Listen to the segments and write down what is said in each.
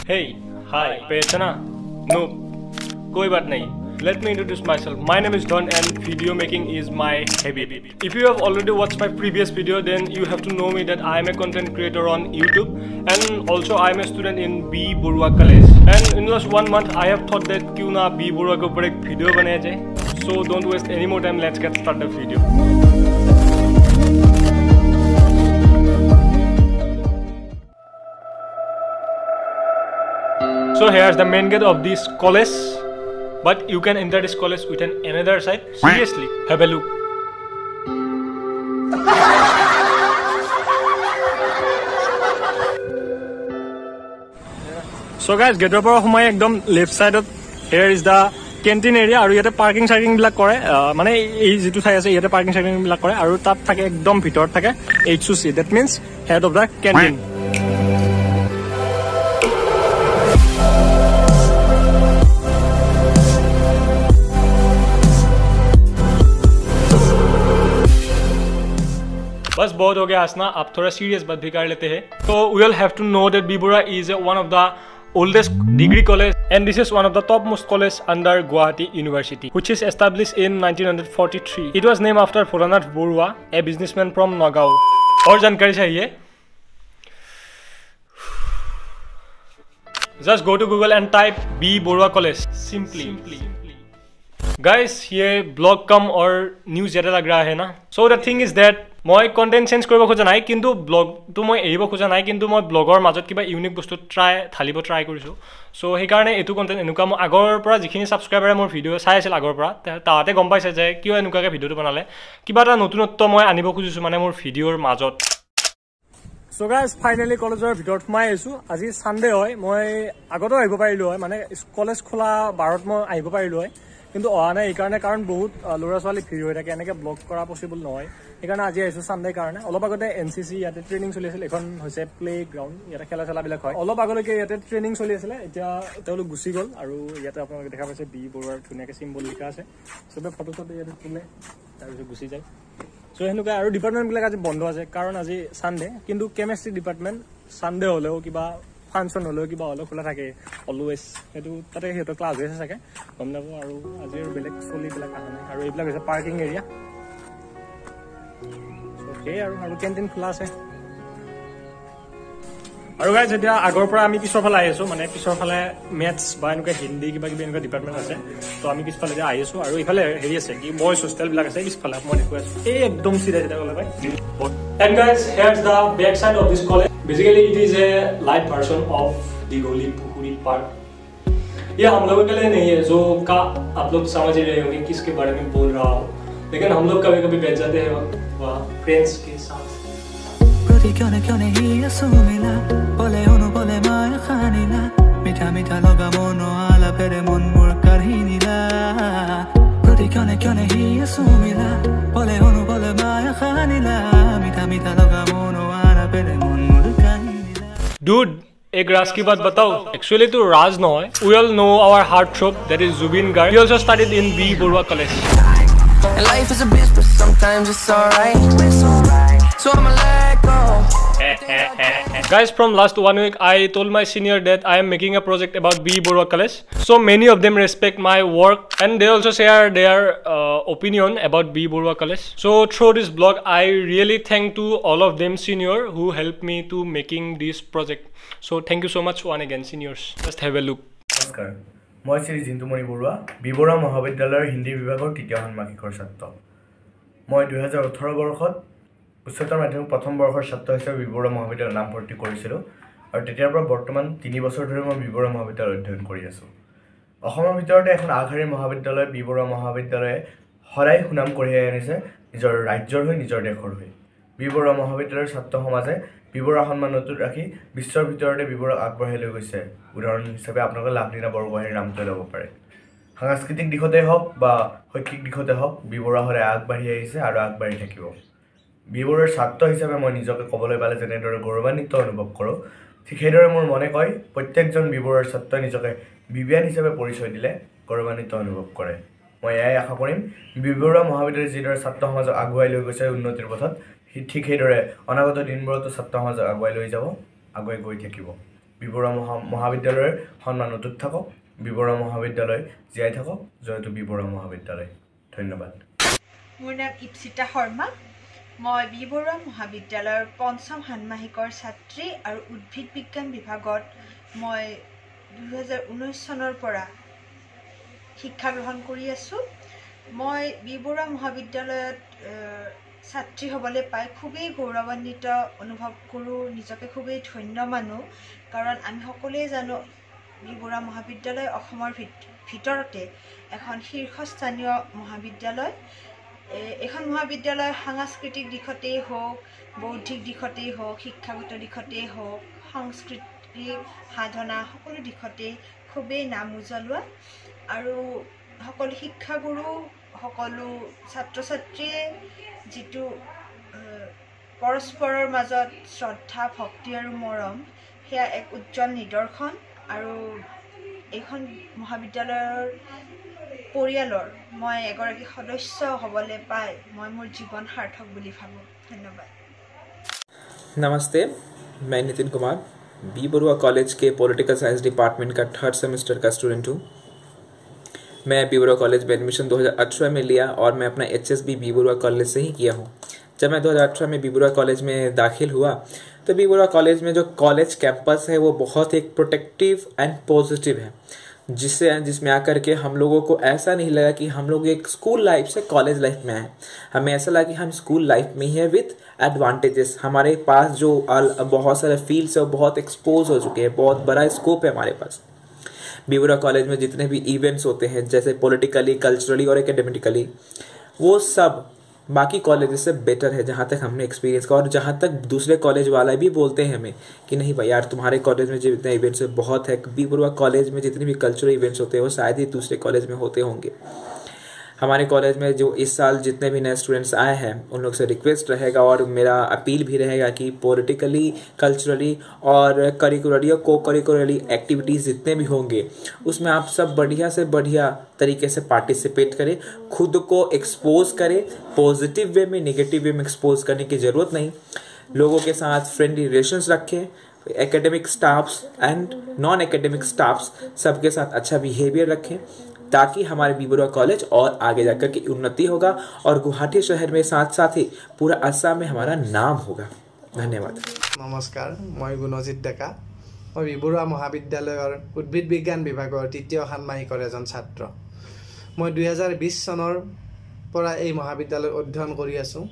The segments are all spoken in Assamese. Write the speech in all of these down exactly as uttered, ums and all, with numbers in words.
Hey, hi, Pehchana? No, koi baat nahi. Let me introduce myself. My name is Don and video making is my hobby. If you have already watched my previous video, then you have to know me that I am a content creator on YouTube and also I am a student in B. Borua College. And in last one month, I have thought that kyun na B. Borua ko upar ek video banaya jaye. So don't waste any more time. Let's get started the video. So here's the main gate of this college, but you can enter this college with an another side. Seriously, have a look. So guys, gate upor humai ekdom left side of here is the canteen area aru yate parking cycling bilak kore mane ei jitu thai ase yate parking cycling bilak kore aru tat thake ekdom bhitor thake H U C, that means head of the canteen. बस बहुत हो गया हंसना, अब थोड़ा सीरियस बात भी कर लेते हैं. So we all have to know that B. Borua is one of the oldest degree college and this is one of the topmost college under Guwahati University, which is established in nineteen forty-three. It was named after Phoranath Borua, a businessman from Nagaon. और जानकारी चाहिए? Just go to Google and type B. Borua College. Simply. Simply. Guys, ये blog कम और news ज़्यादा लग रहा है ना? So the thing is that মই কন্টেন্ট চেঞ্জ কৰিব খোজা নাই, কিন্তু ব্লগটো মই এৰিব খোজা নাই, কিন্তু মই ব্লগৰ মাজত কিবা ইউনিক বস্তু ট্ৰাই ঢালিব ট্ৰাই কৰিছোঁ. চ' সেইকাৰণে এইটো কণ্টেণ্ট এনেকুৱা মই আগৰ পৰা যিখিনি ছাবস্ক্ৰাইবাৰে মোৰ ভিডিঅ' চাই আছিল আগৰ পৰা তাহাঁতে গম পাইছে যে কিয় এনেকুৱাকৈ ভিডিঅ'টো বনালে, কিবা এটা নতুনত্ব মই আনিব খুজিছোঁ মানে মোৰ ভিডিঅ'ৰ মাজত. চ' গাইজ ফাইনেলি কলেজৰ ভিতৰত সোমাই আহিছোঁ. আজি ছানডে হয়, মই আগতেও আহিব পাৰিলোঁ হয়, মানে কলেজ খোলা বাৰত মই আহিব পাৰিলোঁ হয়, কিন্তু অহা নাই এইকাৰণে কাৰণ বহুত ল'ৰা ছোৱালী ভিৰ হৈ থাকে, এনেকৈ ব্লগ কৰা পচিবল নহয়. সেইকাৰণে আজি আহিছোঁ ছানডে কাৰণে. অলপ আগতে এন চি চি ইয়াতে ট্ৰেইনিং চলি আছিল, এখন হৈছে প্লে গ্ৰাউণ্ড, ইয়াতে খেলা চেলাবিলাক হয়. অলপ আগলৈকে ইয়াতে ট্ৰেইনিং চলি আছিলে, এতিয়া তেওঁলোক গুচি গ'ল আৰু ইয়াতে আপোনালোকে দেখা পাইছে বি বৰুৱাৰ ধুনীয়াকৈ চিম্বল লিখা আছে. চবে ফটো চটো ইয়াতে তোলে তাৰপিছত গুচি যায়. চ' সেনেকুৱা আৰু ডিপাৰ্টমেণ্টবিলাক আজি বন্ধ আছে কাৰণ আজি ছানডে, কিন্তু কেমেষ্ট্ৰি ডিপাৰ্টমেণ্ট ছানডে হ'লেও কিবা ফাংচন হ'লেও কিবা হ'লেও খোলা থাকে অলৱেজ. সেইটো তাতে সিহঁতৰ ক্লাছ হৈ আছে চাগে, গম নাপাব. আৰু আজি আৰু বেলেগ চলিবিলাক অহা নাই. আৰু এইবিলাক হৈছে পাৰ্কিং এৰিয়া. সেই আৰু আৰু কেণ্টিন খোলা আছে. আৰু গাইজ এতিয়া আগৰ পৰা আমি পিছৰ ফালে আহি আছোঁ, মানে পিছৰ ফালে মেথছ বা এনেকুৱা হিন্দী কিবা কিবি এনেকুৱা ডিপাৰ্টমেণ্ট আছে. ত' আমি পিছফালে এতিয়া আহি আছোঁ আৰু এইফালে হেৰি আছে কি বয়জ হোষ্টেলবিলাক আছে পিছফালে মই দেখুৱাই আছোঁ. এই একদম চিধা চিধা গ'লে পাই. And guys here is the back side of this college. Basically it is a light version of Dighali Pukhuri park. ये हम लोगों के लिए नहीं है जो का आप लोग समझ ही रहे होंगे किसके बारे में बोल रहा हूँ, लेकिन हम लोग कभी कभी बैठ जाते हैं वहाँ फ्रेंड्स के साथ. मीठा मीठा लगा मोनो आला पेरे मन मोर करहिनीला प्रति क्यों क्यों नहीं सुमिला बोले होनो बोले माया खानीला मीठा मीठा लगा मोनो आला पेरे मन मोर करहिनीला. Dude, एक राज की बात बताओ. Actually तो राज न है. We all know our heartthrob, that is Zubin Garg. He also studied in B. Borua College. Life is a bitch, but sometimes it's alright. So I'ma let go. Guys, from last one week I told my senior that I am making a project about B. Borua College. So many of them respect my work and they also share their uh, opinion about B. Borua College. So through this blog I really thank to all of them senior who helped me to making this project. So thank you so much one again seniors. Just have a look. নমস্কাৰ, মই শ্ৰী জিন্তুমণি বৰুৱা, বি বৰুৱা মহাবিদ্যালয়ৰ হিন্দী বিভাগৰ তৃতীয় ষাণ্মাসিকৰ ছাত্ৰ. মই দুই হাজাৰ ওঠৰ বৰ্ষত উচ্চতৰ মাধ্যমিক প্ৰথম বৰ্ষৰ ছাত্ৰ হিচাপে বি বৰুৱা মহাবিদ্যালয়ত নাম ভৰ্তি কৰিছিলোঁ আৰু তেতিয়াৰ পৰা বৰ্তমান তিনি বছৰ ধৰি মই বি বৰুৱা মহাবিদ্যালয়ত অধ্যয়ন কৰি আছোঁ. অসমৰ ভিতৰতে এখন আগশাৰীৰ মহাবিদ্যালয় বি বৰুৱা মহাবিদ্যালয়ে সদায় সুনাম কঢ়িয়াই আনিছে নিজৰ ৰাজ্যৰ হৈ নিজৰ দেশৰ হৈ. বি বৰুৱা মহাবিদ্যালয়ৰ ছাত্ৰ সমাজে বি বৰুৱা সন্মান অটুট ৰাখি বিশ্বৰ ভিতৰতে বি বৰুৱাক আগবঢ়াই লৈ গৈছে. উদাহৰণ হিচাপে আপোনালোকে লাভলীনা বৰগোহাঁইৰ নামটো ল'ব পাৰে. সাংস্কৃতিক দিশতে হওক বা শৈক্ষিক দিশতে হওক বি বৰুৱা সদায় আগবাঢ়ি আহিছে আৰু আগবাঢ়ি থাকিব. বি বৰুৱাৰ ছাত্ৰ হিচাপে মই নিজকে ক'বলৈ পালে যেনেদৰে গৌৰৱান্বিত অনুভৱ কৰোঁ, ঠিক সেইদৰে মোৰ মনে কয় প্ৰত্যেকজন বি বৰুৱাৰ ছাত্ৰই নিজকে বিবিয়ান হিচাপে পৰিচয় দিলে গৌৰৱান্বিত অনুভৱ কৰে. মই এয়াই আশা কৰিম বি বৰুৱা মহাবিদ্যালয়ে যিদৰে ছাত্ৰ সমাজক আগুৱাই লৈ গৈছে উন্নতিৰ পথত, ঠিক সেইদৰে অনাগত দিনবোৰতো ছাত্ৰ সমাজক আগুৱাই লৈ যাব, আগুৱাই গৈ থাকিব. বি বৰুৱা মহা মহাবিদ্যালয়ৰ সন্মান অটুট থাকক, বি বৰুৱা মহাবিদ্যালয় জীয়াই থাকক, জয়তু বি বৰুৱা মহাবিদ্যালয়। ধন্যবাদ। মোৰ নাম ইপ্সিতা শৰ্মা। মই বি বৰুৱা মহাবিদ্যালয়ৰ পঞ্চম ষান্মাসিকৰ ছাত্ৰী আৰু উদ্ভিদ বিজ্ঞান বিভাগত মই দুহেজাৰ ঊনৈছ চনৰ পৰা শিক্ষা গ্ৰহণ কৰি আছোঁ। মই বি বৰুৱা মহাবিদ্যালয়ত ছাত্ৰী হ'বলৈ পাই খুবেই গৌৰৱান্বিত অনুভৱ কৰোঁ, নিজকে খুবেই ধন্য মানোঁ। কাৰণ আমি সকলোৱে জানো বি বৰুৱা মহাবিদ্যালয় অসমৰ ভিতৰতে এখন শীৰ্ষস্থানীয় মহাবিদ্যালয়। এখন মহাবিদ্যালয় সাংস্কৃতিক দিশতেই হওক, বৌদ্ধিক দিশতেই হওক, শিক্ষাগত দিশতেই হওক, সাংস্কৃতিক সাধনা সকলো দিশতেই খুবেই নাম উজ্বলোৱা। আৰু সকলো শিক্ষাগুৰু, সকলো ছাত্ৰ ছাত্ৰীয়ে যিটো পৰস্পৰৰ মাজত শ্ৰদ্ধা, ভক্তি আৰু মৰম, সেয়া এক উজ্জ্বল নিদৰ্শন। আৰু এইখন মহাবিদ্যালয়ৰ পৰিয়ালৰ মই এগৰাকী সদস্য হ'বলৈ পাই মই মোৰ জীৱন সাৰ্থক বুলি ভাবোঁ। ধন্যবাদ। नमस्ते, मैं नितिन कुमार बी बरुआ कॉलेज के पॉलिटिकल साइंस डिपार्टमेंट का थर्ड सेमेस्टर का स्टूडेंट हूँ। मैं बी बरुआ कॉलेज में एडमिशन दो हज़ार अठारह में लिया और मैं अपना H S B B Barua college से ही किया हूँ। जब मैं दो हज़ार अठारह में बी बरुआ कॉलेज में दाखिल हुआ तो बी बरुआ कॉलेज में जो कॉलेज कैंपस है वो बहुत एक प्रोटेक्टिव एंड पॉजिटिव है, जिससे जिसमें आकर के हम लोगों को ऐसा नहीं लगा कि हम लोग एक स्कूल लाइफ से कॉलेज लाइफ में आए। हमें ऐसा लगा कि हम स्कूल लाइफ में ही है विथ एडवांटेजेस। हमारे पास जो बहुत सारे फील्ड्स है वो बहुत एक्सपोज हो चुके हैं, बहुत बड़ा स्कोप है हमारे पास। बी बरुआ कॉलेज में जितने भी इवेंट्स होते हैं, जैसे पॉलिटिकली, कल्चरली और एकेडमिकली, वो सब बाकी कॉलेजेस से बेटर है जहाँ तक हमने एक्सपीरियंस का। और जहाँ तक दूसरे कॉलेज वाला भी बोलते हैं हमें कि नहीं भाई यार, तुम्हारे कॉलेज में जितने इवेंट्स है बहुत है, बी बरुआ कॉलेज में जितने भी कल्चरल इवेंट्स होते हैं वो शायद ही दूसरे कॉलेज में होते होंगे। हमारे कॉलेज में जो इस साल जितने भी नए स्टूडेंट्स आए हैं उन लोग से रिक्वेस्ट रहेगा और मेरा अपील भी रहेगा कि पॉलिटिकली, कल्चरली और करिकुलरली और को करिकुलरली एक्टिविटीज़ जितने भी होंगे उसमें आप सब बढ़िया से बढ़िया तरीके से पार्टिसिपेट करें, खुद को एक्सपोज करें। पॉजिटिव वे में, नेगेटिव वे में एक्सपोज करने की ज़रूरत नहीं। लोगों के साथ फ्रेंडली रिलेशंस रखें, academic staffs and non academic staffs सबके साथ अच्छा बिहेवियर रखें, ताकि हमारे बी बरुआ कॉलेज और आगे जाकर के उन्नति होगा और गुवाहाटी शहर में साथ साथ ही पूरा असम में हमारा नाम होगा। धन्यवाद। नमस्कार, मैं गुणजित डेका। मैं बी बरुआ महाविद्यालयर उद्भिद विज्ञान विभागर तृतीय षान्मासिकर एजन छात्र। मैं दुई हजार बीस सनर পৰা এই মহাবিদ্যালয়ত অধ্যয়ন কৰি আছোঁ।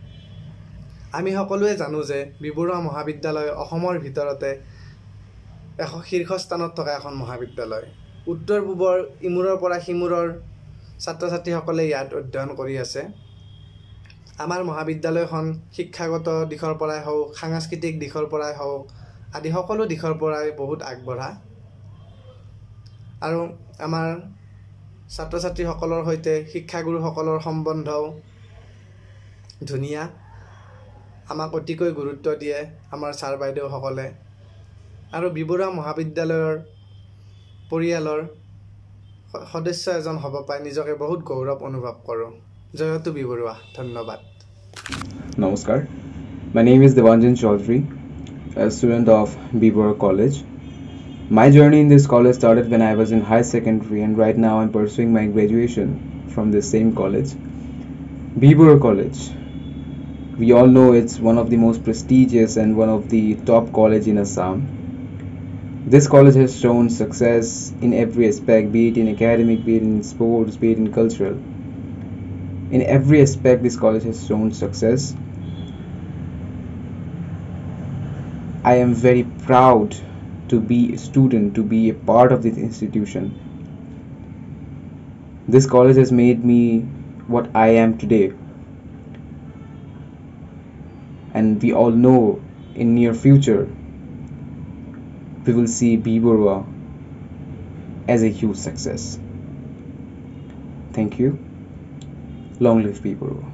আমি সকলোৱে জানো যে বি বৰুৱা মহাবিদ্যালয় অসমৰ ভিতৰতে এখন শীৰ্ষস্থানত থকা এখন মহাবিদ্যালয়। উত্তৰ পূবৰ ইমূৰৰ পৰা সিমূৰৰ ছাত্ৰ ছাত্ৰীসকলে ইয়াত অধ্যয়ন কৰি আছে। আমাৰ মহাবিদ্যালয়খন শিক্ষাগত দিশৰ পৰাই হওক, সাংস্কৃতিক দিশৰ পৰাই হওক আদি সকলো দিশৰ পৰাই বহুত আগবঢ়া। আৰু আমাৰ ছাত্ৰ ছাত্ৰীসকলৰ সৈতে শিক্ষাগুৰুসকলৰ সম্বন্ধও ধুনীয়া। আমাক অতিকৈ গুৰুত্ব দিয়ে আমাৰ ছাৰ বাইদেউসকলে। আৰু বি বৰুৱা মহাবিদ্যালয়ৰ পৰিয়ালৰ সদস্য এজন হ'ব পাই নিজকে বহুত গৌৰৱ অনুভৱ কৰোঁ। জয়তু বি বৰুৱা। ধন্যবাদ। Namaskar. My name is Devanjan Chaudhary, a student of B Borough College. My journey in this college started when I was in high secondary, and right now I'm pursuing my graduation from the same college. B Borough College. We all know it's one of the most prestigious and one of the top college in Assam. This college has shown success in every aspect, be it in academic, be it in sports, be it in cultural. In every aspect, this college has shown success. I am very proud to be a student, to be a part of this institution. This college has made me what I am today. And we all know in near future, we will see B Borough as a huge success. Thank you. Long live B Borough.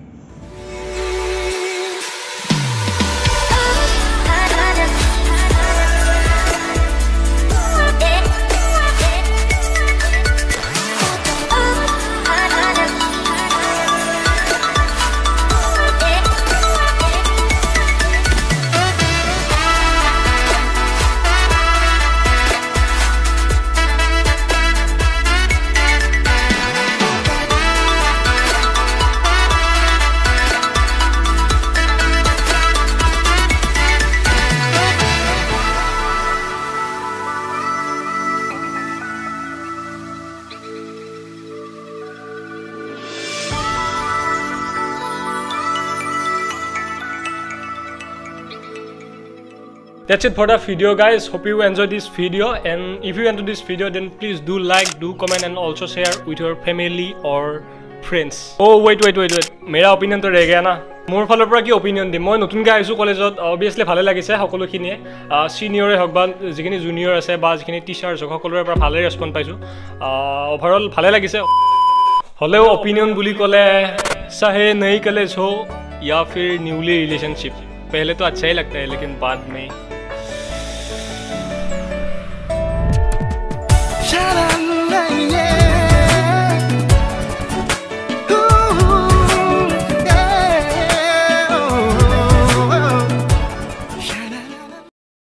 That's it for the video, guys. Hope you enjoyed this video, and if you enjoyed this video, then please do like, do comment, and also share with your family or friends. Oh wait wait wait wait मेरा opinion तो रह गया ना मोर फाলৰ পৰা কি opinion দিম মই নতুনকৈ আহিছো কলেজত obviously ভালে লাগিছে সকলোখিনিয়ে সিনিয়ৰে হক বা যিখিনি জুনিয়ৰ আছে বা যিখিনি টিচাৰ্ছ হক সকলোৰে পৰা ভালে ৰেছপন্স পাইছো ওভাৰঅল ভালে লাগিছে হলেও opinion বুলি ক'লে चाहे नई कॉलेज हो या फिर न्यूली रिलेशनशिप पहले तो अच्छा ही लगता है लेकिन बाद में